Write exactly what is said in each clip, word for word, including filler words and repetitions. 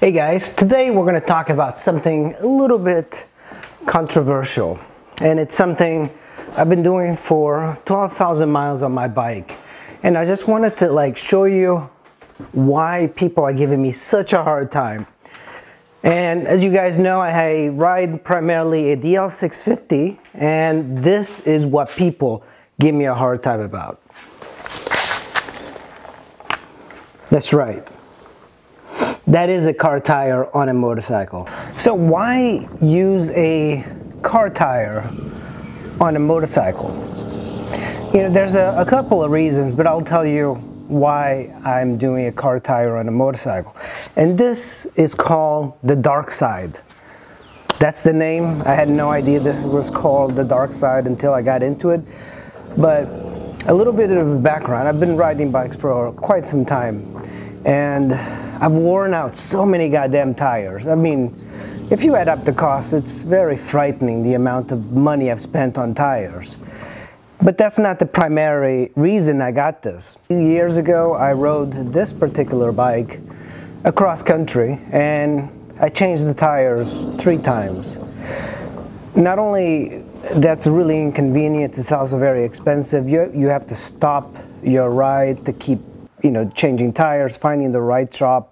Hey guys, today we're going to talk about something a little bit controversial, and it's something I've been doing for twelve thousand miles on my bike, and I just wanted to like show you why people are giving me such a hard time. And as you guys know, I ride primarily a D L six fifty, and this is what people give me a hard time about. That's right. That is a car tire on a motorcycle. So why use a car tire on a motorcycle? You know, there's a, a couple of reasons, but I'll tell you why I'm doing a car tire on a motorcycle. And this is called the darkside. That's the name. I had no idea this was called the darkside until I got into it. But a little bit of a background. I've been riding bikes for quite some time, and I've worn out so many goddamn tires. I mean, if you add up the cost, it's very frightening the amount of money I've spent on tires. But that's not the primary reason I got this. A few years ago, I rode this particular bike across country, and I changed the tires three times. Not only that's really inconvenient, it's also very expensive. You, you have to stop your ride to keep, you know, changing tires, finding the right shop.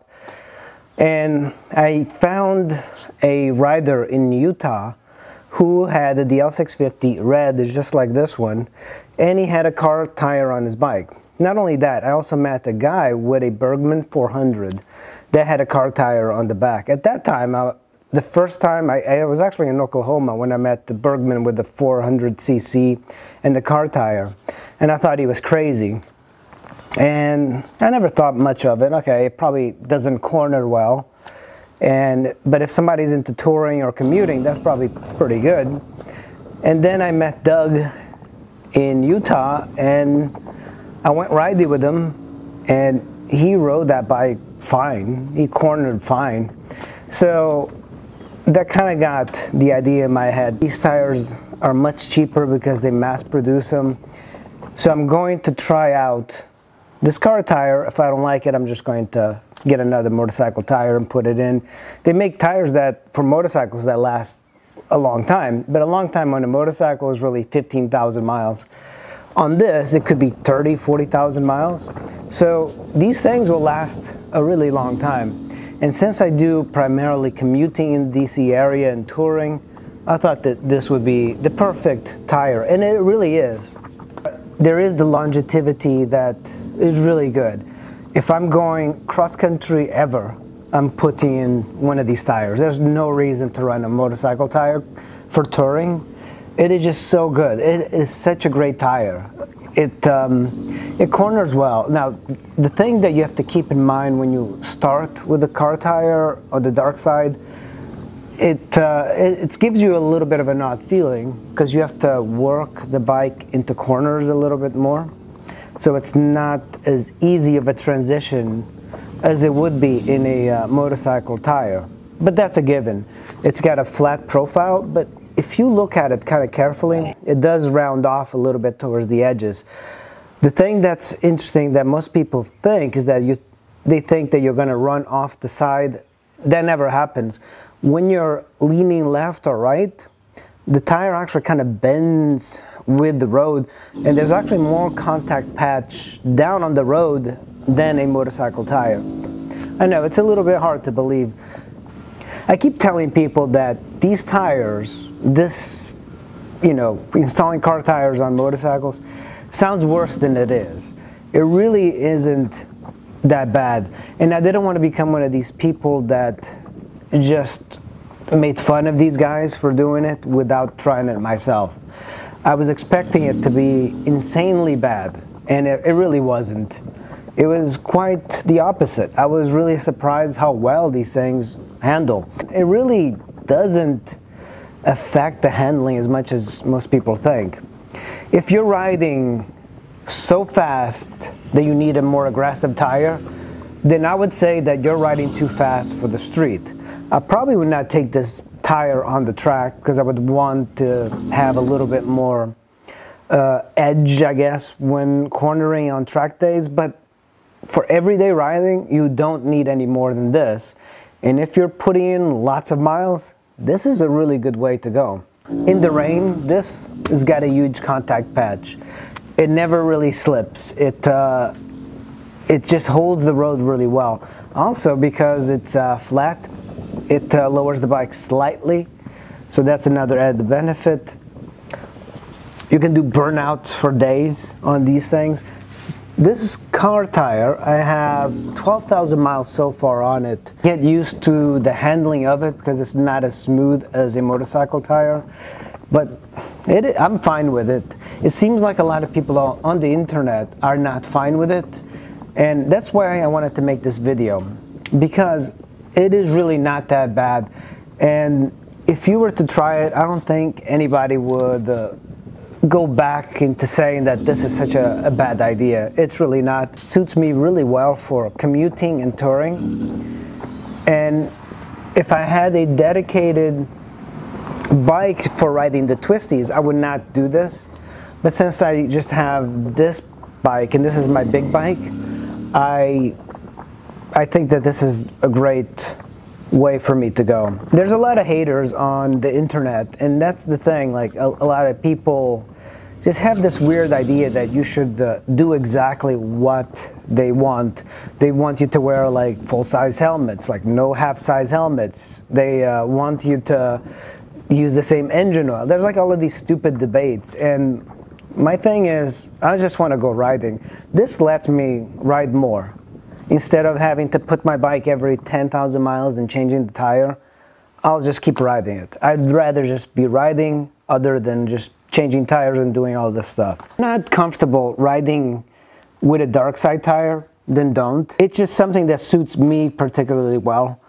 And I found a rider in Utah who had a D L six fifty red, just like this one, and he had a car tire on his bike. Not only that, I also met a guy with a Bergman four hundred that had a car tire on the back. At that time, I, the first time, I, I was actually in Oklahoma when I met the Bergman with the four hundred C C and the car tire, and I thought he was crazy. And I never thought much of it. Okay, it probably doesn't corner well, and but if somebody's into touring or commuting, that's probably pretty good. And then I met Doug in Utah, and I went riding with him, and he rode that bike fine. He cornered fine. So that kind of got the idea in my head. These tires are much cheaper because they mass produce them. So I'm going to try out this car tire. If I don't like it, I'm just going to get another motorcycle tire and put it in. They make tires that for motorcycles that last a long time, but a long time on a motorcycle is really fifteen thousand miles. On this, it could be thirty, forty thousand miles. So these things will last a really long time. And since I do primarily commuting in the D C area and touring, I thought that this would be the perfect tire, and it really is. There is the longevity that is really good. If I'm going cross-country ever, I'm putting in one of these tires. There's no reason to run a motorcycle tire for touring. It is just so good. It is such a great tire. It, um, it corners well. Now, the thing that you have to keep in mind when you start with a car tire or the dark side, it, uh, it, it gives you a little bit of an odd feeling because you have to work the bike into corners a little bit more. So it's not as easy of a transition as it would be in a uh, motorcycle tire. But that's a given. It's got a flat profile, but if you look at it kind of carefully, it does round off a little bit towards the edges. The thing that's interesting that most people think is that you, they think that you're going to run off the side. That never happens. When you're leaning left or right, the tire actually kind of bends with the road, and there's actually more contact patch down on the road than a motorcycle tire. I know, it's a little bit hard to believe. I keep telling people that these tires, this, you know, installing car tires on motorcycles sounds worse than it is. It really isn't that bad. And I didn't want to become one of these people that just made fun of these guys for doing it without trying it myself. I was expecting it to be insanely bad, and it, it really wasn't. It was quite the opposite. I was really surprised how well these things handle. It really doesn't affect the handling as much as most people think. If you're riding so fast that you need a more aggressive tire, then I would say that you're riding too fast for the street. I probably would not take this tire on the track because I would want to have a little bit more uh, edge, I guess, when cornering on track days. But for everyday riding, you don't need any more than this. And if you're putting in lots of miles, this is a really good way to go. In the rain, this has got a huge contact patch. It never really slips. It, uh, it just holds the road really well. Also, because it's uh, flat, it uh, lowers the bike slightly. So that's another added benefit. You can do burnouts for days on these things. This car tire, I have twelve thousand miles so far on it. Get used to the handling of it because it's not as smooth as a motorcycle tire, but it, I'm fine with it. It seems like a lot of people on the internet are not fine with it, and that's why I wanted to make this video, because it is really not that bad. And if you were to try it, I don't think anybody would uh, go back into saying that this is such a, a bad idea. It's really not. It suits me really well for commuting and touring. And if I had a dedicated bike for riding the twisties, I would not do this. But since I just have this bike, and this is my big bike, I, I think that this is a great way for me to go. There's a lot of haters on the internet, and that's the thing. Like a, a lot of people just have this weird idea that you should uh, do exactly what they want. They want you to wear like full-size helmets, like no half-size helmets. They uh, want you to use the same engine oil. There's like all of these stupid debates, and my thing is, I just want to go riding. This lets me ride more. Instead of having to put my bike every ten thousand miles and changing the tire, I'll just keep riding it. I'd rather just be riding other than just changing tires and doing all this stuff. I'm not comfortable riding with a darkside tire, then don't. It's just something that suits me particularly well.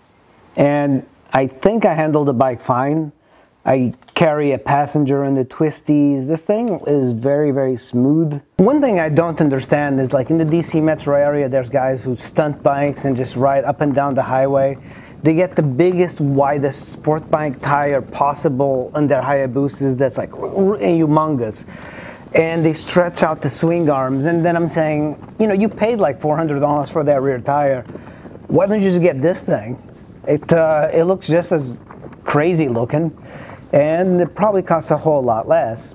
And I think I handle the bike fine. I carry a passenger in the twisties. This thing is very, very smooth. One thing I don't understand is, like in the D C metro area, there's guys who stunt bikes and just ride up and down the highway. They get the biggest, widest sport bike tire possible on their Hayabusas that's like humongous. And they stretch out the swing arms. And then I'm saying, you know, you paid like four hundred dollars for that rear tire. Why don't you just get this thing? It, uh, it looks just as crazy looking, and it probably costs a whole lot less.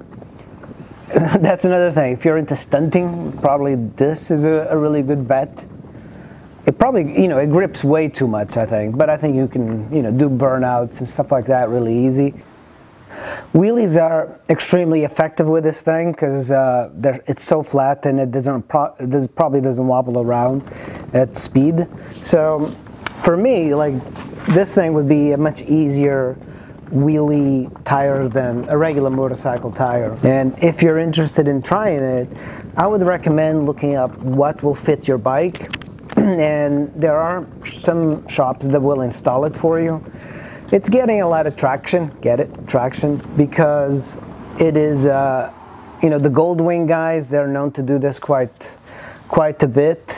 That's another thing. If you're into stunting, probably this is a, a really good bet. It probably, you know, it grips way too much, I think, but I think you can, you know, do burnouts and stuff like that really easy. Wheelies are extremely effective with this thing because uh, it's so flat and it doesn't pro it does, probably doesn't wobble around at speed. So for me, like, this thing would be a much easier wheelie tire than a regular motorcycle tire. And if you're interested in trying it, I would recommend looking up what will fit your bike. And there are some shops that will install it for you. It's getting a lot of traction, get it, traction, because it is, uh, you know, the Goldwing guys, they're known to do this quite, quite a bit.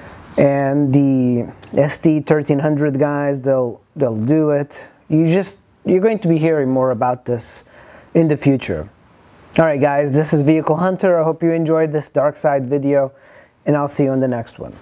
And the S T thirteen hundred guys, they'll, they'll do it. You just, you're going to be hearing more about this in the future. All right, guys, this is Vehicle Hunter. I hope you enjoyed this Darkside video, and I'll see you in the next one.